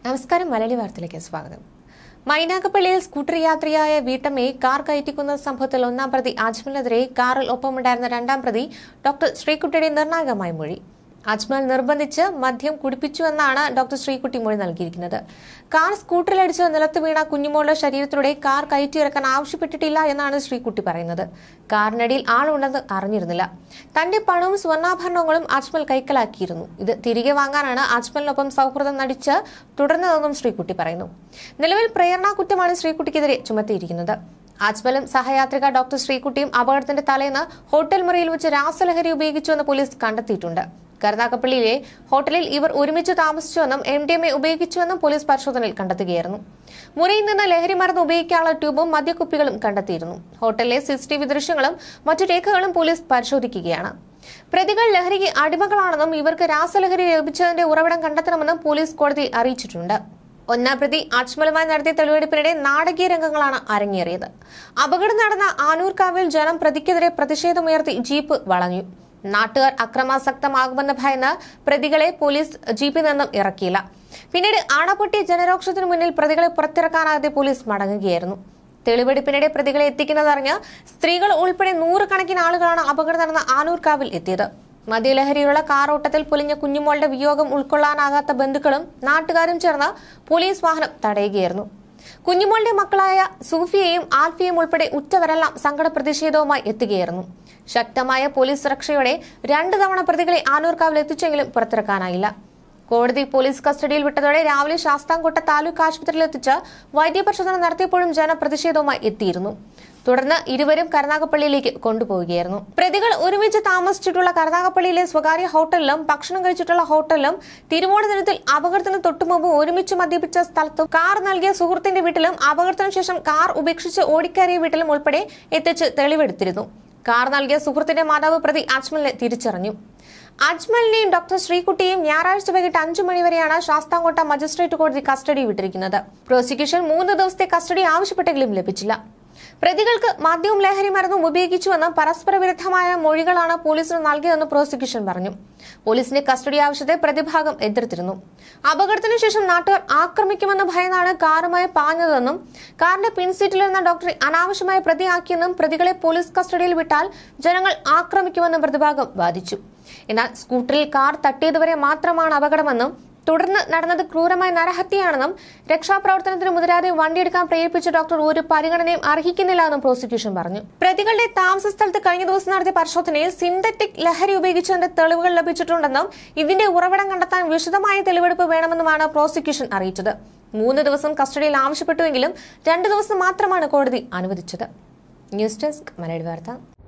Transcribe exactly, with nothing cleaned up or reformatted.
നമസ്കാരം. മലയാളി വാർത്തയിലേക്ക് സ്വാഗതം. മൈനാഗപ്പള്ളിയിൽ സ്കൂട്ടർ യാത്രിയായ വീട്ടമ്മയെ കാർ കയറ്റിക്കുന്ന സംഭവത്തിൽ ഒന്നാം പ്രതി അജ്മലിനെതിരെ കാറിൽ ഒപ്പമുണ്ടായിരുന്ന രണ്ടാം പ്രതി ഡോക്ടർ ശ്രീകുട്ടിയുടെ നിർണായകമായ മൊഴി. അജ്മൽ നിർബന്ധിച്ച് മദ്യം കുടിപ്പിച്ചുവെന്നാണ് ഡോക്ടർ ശ്രീകുട്ടി മൊഴി നൽകിയിരിക്കുന്നത്. കാർ സ്കൂട്ടറിലടിച്ച് നിലത്ത് വീണ കുഞ്ഞുമോളുടെ ശരീരത്തിലൂടെ കാർ കയറ്റിയിറക്കാൻ ആവശ്യപ്പെട്ടിട്ടില്ല എന്നാണ് ശ്രീകുട്ടി പറയുന്നത്. കാറിനടിയിൽ ആളുണ്ടെന്ന് അറിഞ്ഞിരുന്നില്ല. തന്റെ പണവും സ്വർണ്ണാഭരണങ്ങളും അജ്മൽ കൈക്കലാക്കിയിരുന്നു. ഇത് തിരികെ വാങ്ങാനാണ് അജ്മലിനൊപ്പം സൗഹൃദം നടിച്ച് തുടർന്നതെന്നും ശ്രീകുട്ടി പറയുന്നു. നിലവിൽ പ്രേരണാ കുറ്റമാണ് ശ്രീകുട്ടിക്കെതിരെ ചുമത്തിയിരിക്കുന്നത്. അജ്മലും സഹയാത്രിക ഡോക്ടർ ശ്രീകുട്ടിയും അപകടത്തിന്റെ തലേന്ന് ഹോട്ടൽ മുറിയിൽ വെച്ച് രാസലഹരി ഉപയോഗിച്ചുവെന്ന് പോലീസ് കണ്ടെത്തിയിട്ടുണ്ട്. കരുനാഗപ്പള്ളിയിലെ ഹോട്ടലിൽ ഇവർ ഒരുമിച്ച് താമസിച്ചുവെന്നും എം ഡി എം എ ഉപയോഗിച്ചുവെന്നും പോലീസ് പരിശോധനയിൽ കണ്ടെത്തുകയായിരുന്നു. മുറിയിൽ നിന്ന് ലഹരി മരുന്ന് ഉപയോഗിക്കാനുള്ള ട്യൂബും മദ്യക്കുപ്പികളും കണ്ടെത്തിയിരുന്നു. ഹോട്ടലിലെ സിസിടിവി ദൃശ്യങ്ങളും മറ്റു രേഖകളും പോലീസ് പരിശോധിക്കുകയാണ്. പ്രതികൾ ലഹരിക്ക് അടിമകളാണെന്നും ഇവർക്ക് രാസലഹരി ലഭിച്ചതിന്റെ ഉറവിടം കണ്ടെത്തണമെന്നും പോലീസ് കോടതിയെ അറിയിച്ചിട്ടുണ്ട്. ഒന്നാം പ്രതി അജ്മലുമായി നടത്തിയ തെളിവെടുപ്പിനിടെ നാടകീയ രംഗങ്ങളാണ് അരങ്ങേറിയത്. അപകടം നടന്ന ആനൂർക്കാവിൽ ജനം പ്രതിക്കെതിരെ പ്രതിഷേധമുയർത്തി ജീപ്പ് വളഞ്ഞു. നാട്ടുകാർ അക്രമാസക്തമാകുമെന്ന് ഭയന്ന് പ്രതികളെ പോലീസ് ജീപ്പിൽ നിന്നും ഇറക്കിയില്ല. പിന്നീട് അണപൊട്ടിയ ജനരോക്ഷത്തിനു മുന്നിൽ പ്രതികളെ പുറത്തിറക്കാനാകാതെ പോലീസ് മടങ്ങുകയായിരുന്നു. തെളിവെടുപ്പിനിടെ പ്രതികളെ എത്തിക്കുന്നതറിഞ്ഞ് സ്ത്രീകൾ ഉൾപ്പെടെ നൂറുകണക്കിന് ആളുകളാണ് അപകടം നടന്ന ആനൂർക്കാവിൽ എത്തിയത്. മദ്യലഹരിയുള്ള കാർ ഓട്ടത്തിൽ പൊലിഞ്ഞ കുഞ്ഞുമോളുടെ വിയോഗം ഉൾക്കൊള്ളാനാകാത്ത ബന്ധുക്കളും നാട്ടുകാരും ചേർന്ന് പോലീസ് വാഹനം തടയുകയായിരുന്നു. കുഞ്ഞുമോളുടെ മക്കളായ സൂഫിയയും ആൽഫിയയും ഉൾപ്പെടെ ഉറ്റവരെല്ലാം സങ്കട പ്രതിഷേധവുമായി എത്തുകയായിരുന്നു. ശക്തമായ പോലീസ് സുരക്ഷയോടെ രണ്ടു തവണ പ്രതികളെ ആനൂർക്കാവിൽ എത്തിച്ചെങ്കിലും പുറത്തിറക്കാനായില്ല. കോടതി പോലീസ് കസ്റ്റഡിയിൽ വിട്ടതോടെ രാവിലെ ശാസ്താംകോട്ട താലൂക്ക് ആശുപത്രിയിൽ എത്തിച്ച് വൈദ്യപരിശോധന നടത്തിയപ്പോഴും ജനം പ്രതിഷേധവുമായി എത്തിയിരുന്നു. തുടർന്ന് ഇരുവരും കരുനാഗപ്പള്ളിയിലേക്ക് കൊണ്ടുപോവുകയായിരുന്നു. പ്രതികൾ ഒരുമിച്ച് താമസിച്ചിട്ടുള്ള കരുനാഗപ്പള്ളിയിലെ സ്വകാര്യ ഹോട്ടലിലും ഭക്ഷണം കഴിച്ചിട്ടുള്ള ഹോട്ടലിലും തിരുവോണ ദിനത്തിൽ അപകടത്തിന് തൊട്ടുമുമ്പ് ഒരുമിച്ച് മദ്യപിച്ച സ്ഥലത്തും കാർ നൽകിയ സുഹൃത്തിന്റെ വീട്ടിലും അപകടത്തിന് ശേഷം കാർ ഉപേക്ഷിച്ച് ഓടിക്കയറിയ വീട്ടിലും ഉൾപ്പെടെ എത്തിച്ച് തെളിവെടുത്തിരുന്നു. കാർ നൽകിയ സുഹൃത്തിന്റെ മാതാവ് പ്രതി അജ്മലിനെ തിരിച്ചറിഞ്ഞു. അജ്മലിനെയും ഡോക്ടർ ശ്രീകുട്ടിയെയും ഞായറാഴ്ച വൈകിട്ട് അഞ്ചു മണിവരെയാണ് ശാസ്താംകോട്ട മജിസ്ട്രേറ്റ് കോടതി കസ്റ്റഡി വിട്ടിരിക്കുന്നത്. പ്രോസിക്യൂഷൻ മൂന്ന് ദിവസത്തെ കസ്റ്റഡി ആവശ്യപ്പെട്ടെങ്കിലും ലഭിച്ചില്ല. പ്രതികൾക്ക് മദ്യവും ലഹരി മരുന്നും ഉപയോഗിച്ചുവെന്ന് പരസ്പര വിരുദ്ധമായ മൊഴികളാണ് പോലീസിന് നൽകിയതെന്ന് പ്രോസിക്യൂഷൻ പറഞ്ഞു. പോലീസിന്റെ കസ്റ്റഡി ആവശ്യത്തെ പ്രതിഭാഗം എതിർത്തിരുന്നു. അപകടത്തിനു ശേഷം നാട്ടുകാർ ആക്രമിക്കുമെന്ന് ഭയന്നാണ് കാറുമായി പാഞ്ഞതെന്നും കാറിന്റെ പിൻസീറ്റിലിരുന്ന ഡോക്ടറെ അനാവശ്യമായ പ്രതിയാക്കിയെന്നും പ്രതികളെ പോലീസ് കസ്റ്റഡിയിൽ വിട്ടാൽ ജനങ്ങൾ ആക്രമിക്കുമെന്നും പ്രതിഭാഗം വാദിച്ചു. എന്നാൽ സ്കൂട്ടറിൽ കാർ തട്ടിയതുവരെ മാത്രമാണ് അപകടമെന്നും തുടർന്ന് നടന്നത് ക്രൂരമായ നരഹത്യയാണെന്നും രക്ഷാപ്രവർത്തനത്തിന് മുതിരാതെ വണ്ടിയെടുക്കാൻ പ്രേരിപ്പിച്ച ഡോക്ടർ ഒരു പരിഗണനയും അർഹിക്കുന്നില്ല എന്നും പ്രോസിക്യൂഷൻ പറഞ്ഞു. പ്രതികളുടെ താമസ സ്ഥലത്ത് കഴിഞ്ഞ ദിവസം നടത്തിയ പരിശോധനയിൽ സിന്തറ്റിക് ലഹരി ഉപയോഗിച്ചതിന്റെ തെളിവുകൾ ലഭിച്ചിട്ടുണ്ടെന്നും ഇതിന്റെ ഉറവിടം കണ്ടെത്താൻ വിശദമായ തെളിവെടുപ്പ് വേണമെന്നുമാണ് പ്രോസിക്യൂഷൻ അറിയിച്ചത്. മൂന്ന് ദിവസം കസ്റ്റഡിയിൽ ആവശ്യപ്പെട്ടുവെങ്കിലും രണ്ടു ദിവസം മാത്രമാണ് കോടതി അനുവദിച്ചത്. ന്യൂസ് ഡെസ്ക് മലയാളി വാർത്ത.